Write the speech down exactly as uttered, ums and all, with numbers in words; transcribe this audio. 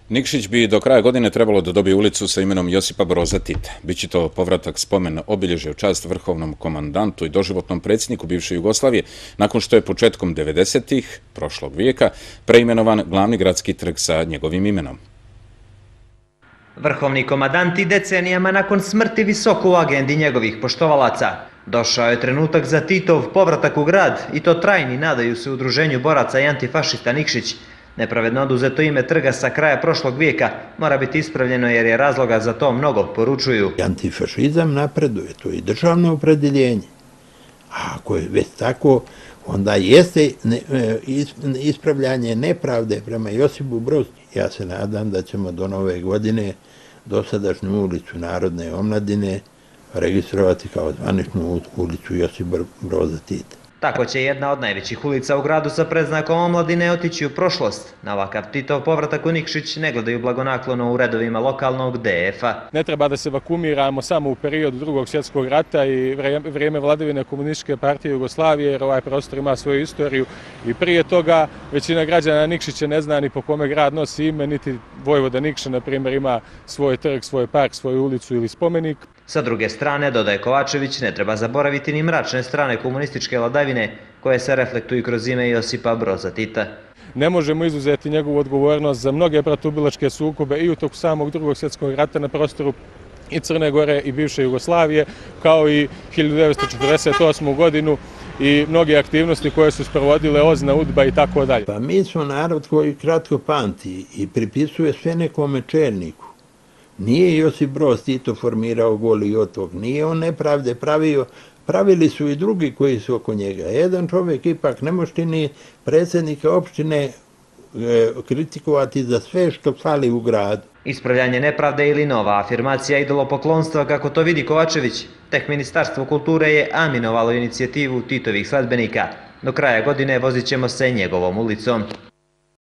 Nikšić bi do kraja godine trebalo da dobije ulicu sa imenom Josipa Broza Tita. Biće to povratak spomen obilježja u čast vrhovnom komandantu i doživotnom predsjedniku bivše Jugoslavije, nakon što je početkom devedesetih prošlog vijeka preimenovan glavni gradski trg sa njegovim imenom. Vrhovni komandant i decenijama nakon smrti visoko u agendi njegovih poštovalaca. Došao je trenutak za Titov povratak u grad i to trajni, nadaju se udruženju boraca i antifašista Nikšić. Nepravedno oduzeto ime trga sa kraja prošlog vijeka mora biti ispravljeno jer je razloga za to mnogo, poručuju. Antifašizam napreduje, to je državno opredeljenje. A ako je već tako, onda jeste ispravljanje nepravde prema Josipu Brozu. Ja se nadam da ćemo do nove godine dosadašnju ulicu Narodne omladine registrovati kao zvaničnu ulicu Josipa Broza Tita. Tako će jedna od najvećih ulica u gradu sa predznakom omladine otići u prošlost. Na ovakav Titov povratak u Nikšić ne gledaju blagonaklono u redovima lokalnog D F-a. Ne treba da se vakumiramo samo u periodu Drugog svjetskog rata i vrijeme vladavine Komunističke partije Jugoslavije, jer ovaj prostor ima svoju istoriju. I prije toga većina građana Nikšića ne zna ni po kome grad nosi ime, niti Vojvoda Nikša, na primjer, ima svoj trg, svoj park, svoju ulicu ili spomenik. Sa druge strane, dodaje Kovačević, ne treba zaboraviti ni mračne strane komunističke vladavine koje se reflektuju kroz ime Josipa Broza Tita. Ne možemo izuzeti njegovu odgovornost za mnoge bratoubilačke sukobe i u toku samog Drugog svjetskog rata na prostoru i Crne Gore i bivše Jugoslavije, kao i hiljadu devetsto četrdeset osmu godinu i mnoge aktivnosti koje su sprovodile Ozna, Udba i tako dalje. Pa mi smo narod koji kratko pamti i pripisuje sve nekome čelniku. Nije Josip Broz Tito formirao Goli otok, nije on nepravde pravio, pravili su i drugi koji su oko njega. Jedan čovjek ipak ne može ni predsjednika opštine kritikovati za sve što fali u gradu. Ispravljanje nepravde ili nova afirmacija idolopoklonstva, kako to vidi Kovačević, tek Ministarstvo kulture je aminovalo inicijativu Titovih sledbenika. Do kraja godine vozit ćemo se njegovom ulicom.